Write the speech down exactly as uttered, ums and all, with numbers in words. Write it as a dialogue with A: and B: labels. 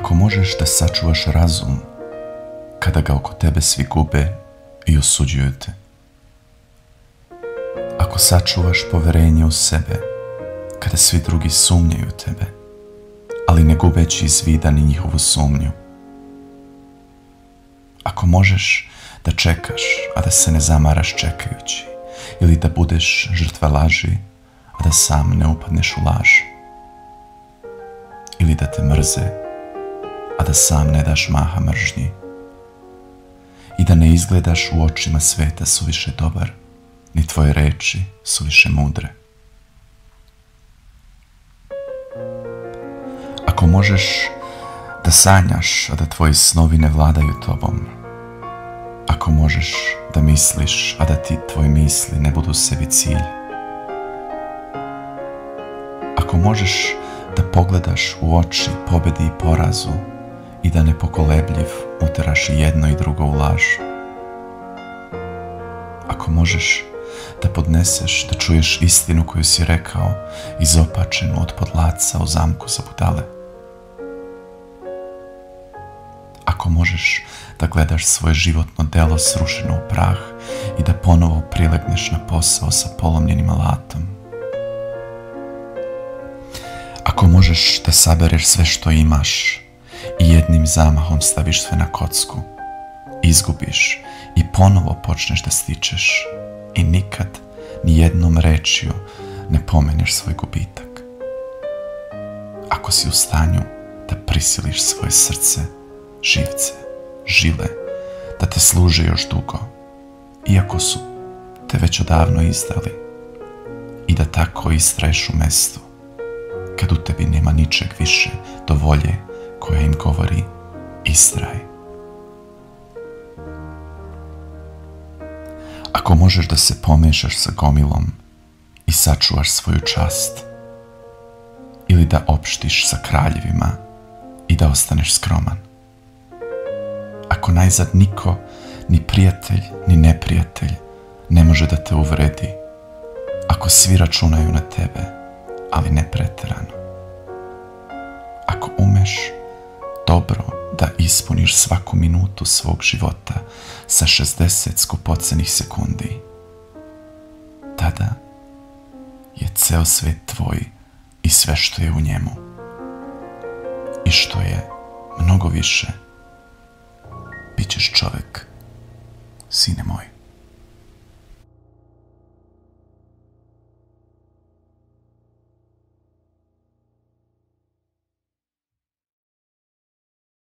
A: Ako možeš da sačuvaš razum kada ga oko tebe svi gube i osuđuju te. Ako sačuvaš poverenje u sebe kada svi drugi sumnjaju tebe, ali ne gubeći iz vida ni njihovu sumnju. Ako možeš da čekaš, a da se ne zamaraš čekajući, ili da budeš žrtva laži, a da sam ne upadneš u laž. Ili da te mrze, a da sam ne daš maha mržnji. I da ne izgledaš u očima sveta suviše dobar, ni tvoje reči suviše mudre. Ako možeš da sanjaš, a da tvoji snovi ne vladaju tobom. Ako možeš da misliš, a da ti tvoje misli ne budu sebi cilj. Ako možeš da pogledaš u oči pobedi i porazu i da nepokolebljiv uteraš i jedno i drugo u laž. Ako možeš da podneseš, da čuješ istinu koju si rekao, izopačenu od podlaca u zamku za budale. Ako možeš da gledaš svoje životno delo srušeno u prah i da ponovo prilegneš na posao sa polomljenim alatom. Ako možeš da sabereš sve što imaš i jednim zamahom staviš sve na kocku, izgubiš i ponovo počneš da stičeš i nikad ni jednom rečju ne pomeneš svoj gubitak. Ako si u stanju da prisiliš svoje srce, živce, žile, da te služe još dugo, iako su te već odavno izdali, i da tako istraješ u mestu, kad u tebi nema ničeg više do volje koja im govori istraj. Ako možeš da se pomešaš sa gomilom i sačuvaš svoju čast, ili da opštiš sa kraljevima i da ostaneš skroman. Ako najzad niko, ni prijatelj, ni neprijatelj, ne može da te uvredi, ako svi računaju na tebe, ali ne preterano. Ako umeš dobro da ispuniš svaku minutu svog života sa šezdeset skupocenih sekundi, tada je ceo svet tvoj i sve što je u njemu. I što je mnogo više, bit ćeš čovek, sine moj.